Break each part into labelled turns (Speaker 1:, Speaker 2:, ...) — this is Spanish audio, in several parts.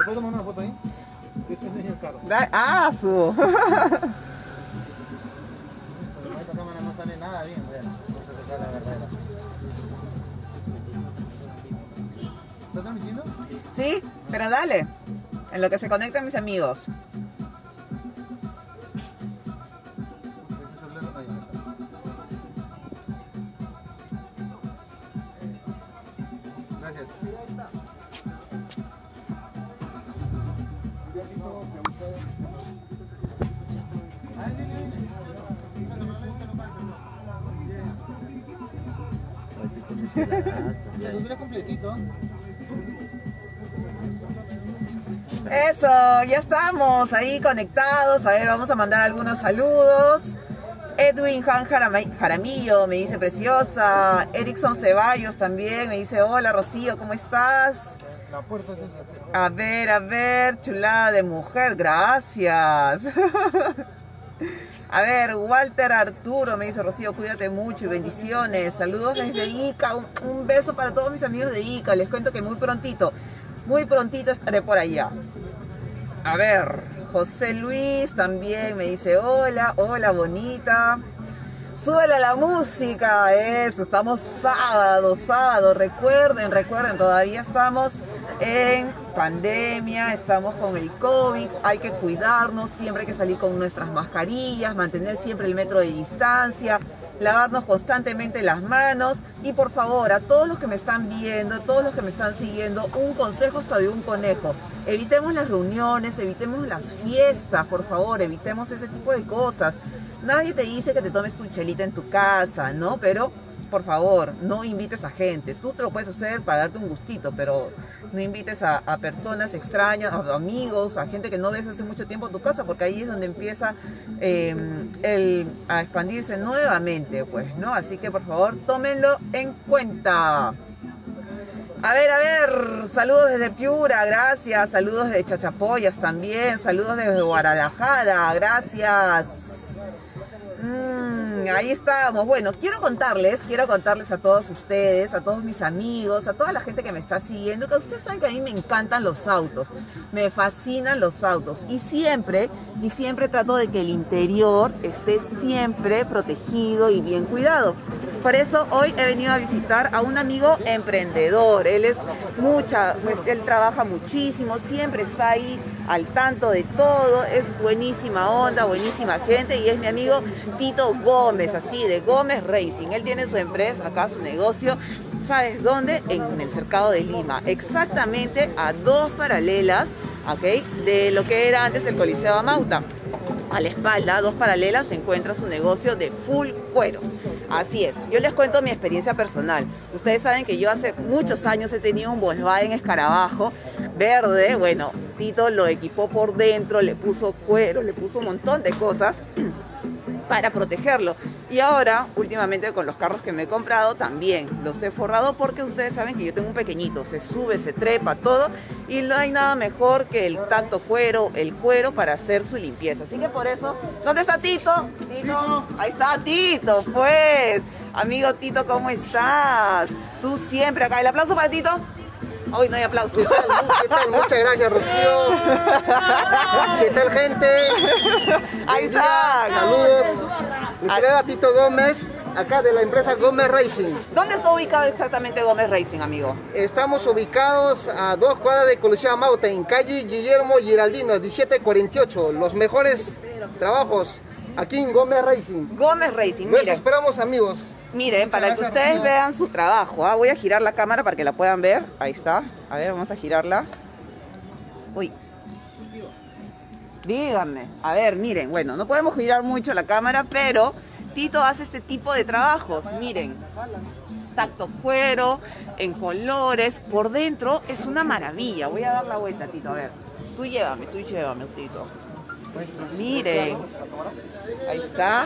Speaker 1: puedo tomar una foto ahí? Ese es el carro.
Speaker 2: Ah, su.
Speaker 1: Pero esta cámara no sale nada bien, bueno, entonces acá la verdadera. ¿Estás transmitiendo?
Speaker 2: Sí, pero dale. En lo que se conectan mis amigos.
Speaker 1: Gracias. Ya, tú tienes completito.
Speaker 2: Eso, ya estamos ahí conectados. A ver, vamos a mandar algunos saludos. Edwin Han Jaramillo me dice preciosa. Erickson Ceballos también me dice hola Rocío, ¿cómo estás?
Speaker 1: La puerta es
Speaker 2: A ver, chulada de mujer, gracias. A ver, Walter Arturo me dice Rocío, cuídate mucho y bendiciones. Saludos desde Ica, un beso para todos mis amigos de Ica. Les cuento que muy prontito estaré por allá. A ver, José Luis también me dice hola, hola bonita. Súbele la música, eso, estamos sábado, recuerden, todavía estamos en pandemia, estamos con el COVID, hay que cuidarnos, siempre hay que salir con nuestras mascarillas, mantener siempre el metro de distancia, lavarnos constantemente las manos y por favor, a todos los que me están viendo, todos los que me están siguiendo, un consejo hasta de un conejo. Evitemos las reuniones, evitemos las fiestas, por favor, evitemos ese tipo de cosas. Nadie te dice que te tomes tu chelita en tu casa, ¿no? Pero, por favor, no invites a gente. Tú te lo puedes hacer para darte un gustito, pero no invites a personas extrañas, a amigos, a gente que no ves hace mucho tiempo en tu casa, porque ahí es donde empieza a expandirse nuevamente, pues, ¿no? Así que, por favor, tómenlo en cuenta. A ver, saludos desde Piura, gracias. Saludos de Chachapoyas también. Saludos desde Guadalajara, gracias. Ahí estamos. Bueno, quiero contarles a todos ustedes, a todos mis amigos, a toda la gente que me está siguiendo, que ustedes saben que a mí me encantan los autos, me fascinan los autos y siempre trato de que el interior esté siempre protegido y bien cuidado. Por eso hoy he venido a visitar a un amigo emprendedor. Él trabaja muchísimo, siempre está ahí al tanto de todo, es buenísima onda, buenísima gente y es mi amigo Tito Gómez, así de Gómez Racing. Él tiene su empresa acá, su negocio, ¿sabes dónde? En el Cercado de Lima, exactamente a 2 paralelas, ¿ok? De lo que era antes el Coliseo Amauta. A la espalda, a 2 paralelas, se encuentra su negocio de full cueros. Así es, yo les cuento mi experiencia personal. Ustedes saben que yo hace muchos años he tenido un Volkswagen Escarabajo verde. Bueno, Tito lo equipó por dentro, le puso cuero, le puso un montón de cosas para protegerlo. Y ahora, últimamente con los carros que me he comprado, también los he forrado porque ustedes saben que yo tengo un pequeñito, se sube, se trepa, todo, y no hay nada mejor que el tacto cuero, el cuero para hacer su limpieza. Así que por eso, ¿dónde está Tito? Tito, ahí está Tito, pues. Amigo Tito, ¿cómo estás? Tú siempre acá. ¿El aplauso para Tito? Hoy no hay aplausos.
Speaker 1: ¿Qué tal? Muchas gracias, Rocío. ¿Qué tal, gente?
Speaker 2: Ahí está.
Speaker 1: Saludos. Mi será Tito Gómez, acá de la empresa Gómez Racing.
Speaker 2: ¿Dónde está ubicado exactamente Gómez Racing, amigo?
Speaker 1: Estamos ubicados a 2 cuadras de Coliseo Amauta, en calle Guillermo Giraldino, 1748. Los mejores trabajos aquí en Gómez Racing.
Speaker 2: Gómez Racing,
Speaker 1: Los
Speaker 2: miren.
Speaker 1: esperamos, amigos.
Speaker 2: Miren, para que ustedes vean su trabajo, ¿ah? Voy a girar la cámara para que la puedan ver. Ahí está. A ver, vamos a girarla. Uy. Díganme. A ver, miren. Bueno, no podemos girar mucho la cámara, pero Tito hace este tipo de trabajos. Miren. Tacto cuero, en colores. Por dentro es una maravilla. Voy a dar la vuelta, Tito. A ver. Tú llévame, Tito. Miren. Ahí está.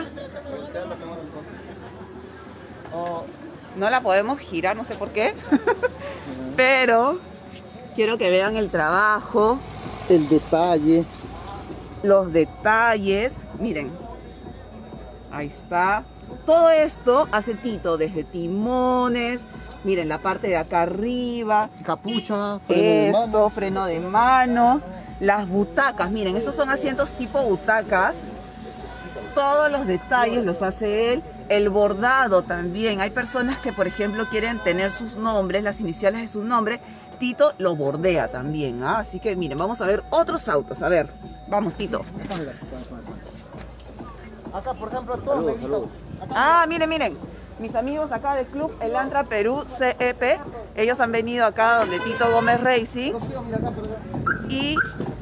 Speaker 2: No la podemos girar, no sé por qué. Pero quiero que vean el trabajo.
Speaker 1: El detalle.
Speaker 2: Los detalles. Miren. Ahí está. Todo esto hace Tito, desde timones, Miren, la parte de acá arriba.
Speaker 1: Capucha,
Speaker 2: Freno de mano. Las butacas, miren, estos son asientos tipo butacas. Todos los detalles los hace él. El bordado también. Hay personas que, por ejemplo, quieren tener sus nombres, las iniciales de su nombre. Tito lo bordea también, ¿ah? Así que miren, vamos a ver otros autos. A ver, vamos, Tito.
Speaker 1: Acá, por ejemplo, todos negritos.
Speaker 2: Miren. Mis amigos acá del club Elantra Perú CEP, ellos han venido acá donde Tito Gómez Racing. Y...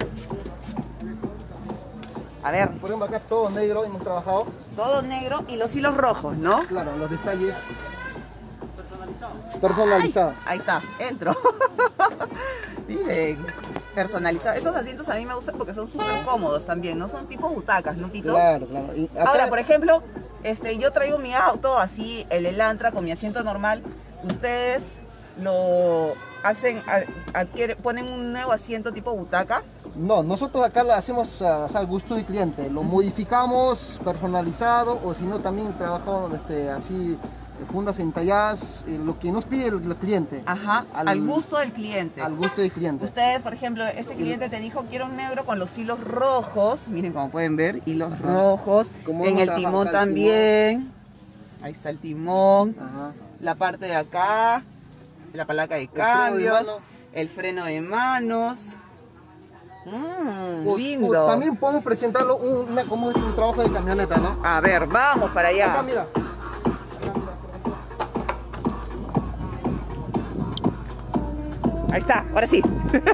Speaker 2: a ver.
Speaker 1: Por ejemplo, acá todo negro hemos trabajado.
Speaker 2: Todo negro y los hilos rojos, ¿no?
Speaker 1: Claro, los detalles personalizados.
Speaker 2: Ahí está, entro. Miren, personalizado. Estos asientos a mí me gustan porque son súper cómodos también, ¿no? Son tipo butacas, ¿no, Tito?
Speaker 1: Claro, claro. Y acá...
Speaker 2: Ahora, por ejemplo, yo traigo mi auto así, el Elantra con mi asiento normal. Ustedes lo hacen, ponen un nuevo asiento tipo butaca.
Speaker 1: No, nosotros acá lo hacemos al gusto del cliente, lo modificamos personalizado o si no también trabajamos así fundas entalladas, lo que nos pide el cliente.
Speaker 2: Ajá, al gusto del cliente.
Speaker 1: Al gusto del cliente.
Speaker 2: Ustedes, por ejemplo, este cliente te dijo quiero un negro con los hilos rojos, miren como pueden ver, hilos rojos, en el timón también, ahí está el timón, la parte de acá, la palanca de cambios, el freno de manos. Lindo.
Speaker 1: También podemos presentarlo como un trabajo de camioneta, ¿no?
Speaker 2: A ver, vamos para allá.
Speaker 1: Acá, mira.
Speaker 2: Ahí está, ahora sí.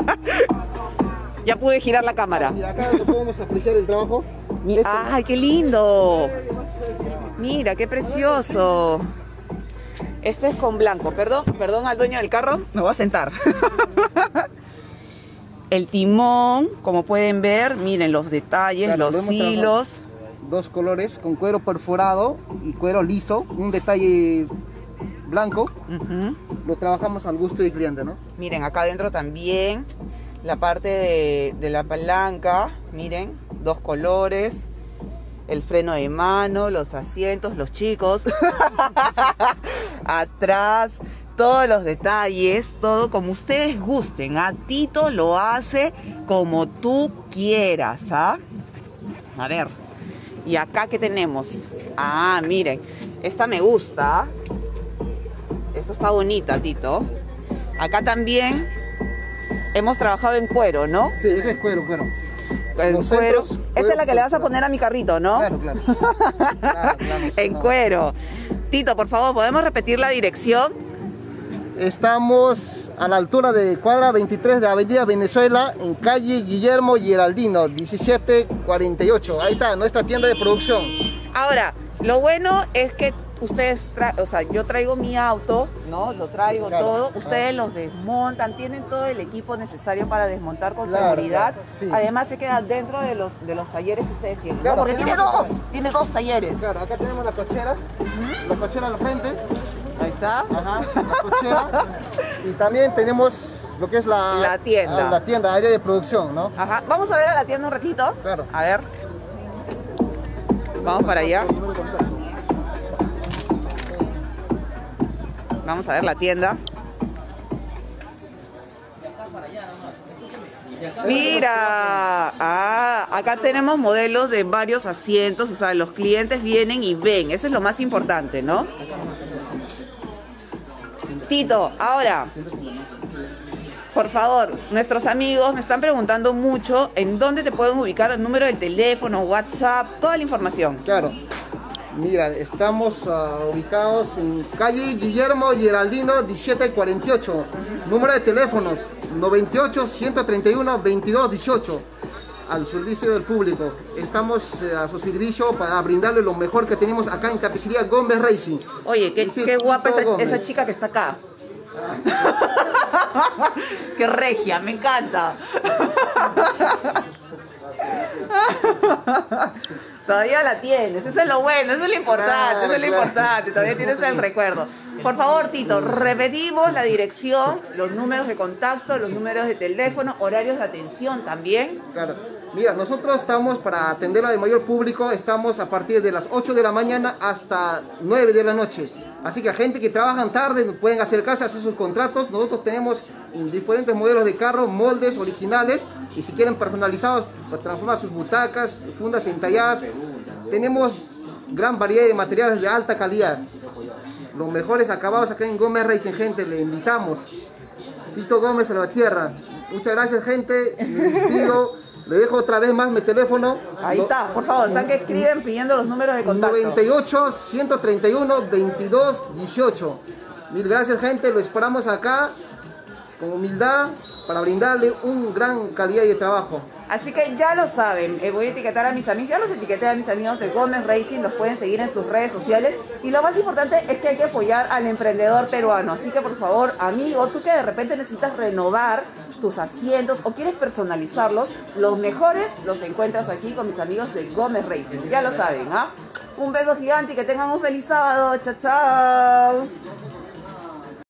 Speaker 2: Ya pude girar la cámara.
Speaker 1: Mira, acá podemos apreciar el trabajo.
Speaker 2: ¡Ay, qué lindo! Mira, qué precioso. Este es con blanco. Perdón al dueño del carro, me voy a sentar. El timón, como pueden ver, miren los detalles, claro, los hilos.
Speaker 1: Dos colores, con cuero perforado y cuero liso, un detalle blanco. Lo trabajamos al gusto del cliente, ¿no?
Speaker 2: Miren, acá adentro también la parte de la palanca, miren, dos colores, el freno de mano, los asientos, los chicos, atrás, todos los detalles, todo como ustedes gusten, ¿ah? Tito lo hace como tú quieras, ¿ah? A ver, y acá ¿qué tenemos? Miren, esta me gusta. Esta está bonita, Tito. Acá también hemos trabajado en cuero, ¿no?
Speaker 1: Sí, es cuero.
Speaker 2: En cuero. Esta es la que le vas a poner a mi carrito, ¿no?
Speaker 1: Claro.
Speaker 2: En cuero. Tito, por favor, ¿podemos repetir la dirección?
Speaker 1: Estamos a la altura de cuadra 23 de Avenida Venezuela, en calle Guillermo Giraldino, 1748. Ahí está, nuestra tienda de producción.
Speaker 2: Ahora, lo bueno es que ustedes, yo traigo mi auto, ¿no? Lo traigo, claro, todo, ustedes los desmontan, tienen todo el equipo necesario para desmontar con seguridad. Sí. Además se queda dentro de los talleres que ustedes tienen, claro, ¿no? Porque tiene dos talleres.
Speaker 1: Claro, acá tenemos la cochera, la cochera al frente.
Speaker 2: Ahí está.
Speaker 1: Ajá, la cochera. Y también tenemos lo que es la tienda. La tienda, área de producción, ¿no?
Speaker 2: Ajá, vamos a ver a la tienda un ratito.
Speaker 1: Claro.
Speaker 2: A ver. Vamos para allá. Vamos a ver la tienda. Mira, acá tenemos modelos de varios asientos, o sea, los clientes vienen y ven, eso es lo más importante, ¿no? Tito, ahora, por favor, nuestros amigos me están preguntando mucho en dónde te pueden ubicar, el número de teléfono, WhatsApp, toda la información.
Speaker 1: Claro. Mira, estamos ubicados en calle Guillermo Giraldino 1748. Número de teléfonos 98-131-2218. Al servicio del público. Estamos a su servicio para brindarle lo mejor que tenemos acá en Tapicería Gómez Racing.
Speaker 2: Oye, qué guapa esa chica que está acá. Qué regia, me encanta. Todavía la tienes, eso es lo bueno, eso es lo importante, eso es lo importante, todavía tienes el recuerdo. Por favor, Tito, repetimos la dirección, los números de contacto, los números de teléfono, horarios de atención también.
Speaker 1: Claro, mira, nosotros estamos para atender al mayor público, estamos a partir de las 8 de la mañana hasta 9 de la noche. Así que a gente que trabajan tarde pueden acercarse a hacer sus contratos. Nosotros tenemos diferentes modelos de carro, moldes originales, y si quieren personalizados para transformar sus butacas, fundas entalladas, tenemos gran variedad de materiales de alta calidad. Los mejores acabados acá en Gómez Racing, gente, le invitamos. Tito Gómez Salvatierra. Muchas gracias, gente, me despido. Le dejo otra vez más mi teléfono.
Speaker 2: Ahí está, por favor, están que escriben pidiendo los números de contacto.
Speaker 1: 98 131 22 18. Mil gracias, gente, lo esperamos acá con humildad para brindarle un gran calidad de trabajo.
Speaker 2: Así que ya lo saben, voy a etiquetar a mis amigos, ya los etiqueté a mis amigos de Gómez Racing, los pueden seguir en sus redes sociales, y lo más importante es que hay que apoyar al emprendedor peruano. Así que por favor, amigo, tú que de repente necesitas renovar tus asientos o quieres personalizarlos, los mejores los encuentras aquí con mis amigos de Gómez Racing. Ya lo saben, ¿ah? Un beso gigante y que tengan un feliz sábado. Chao, chao.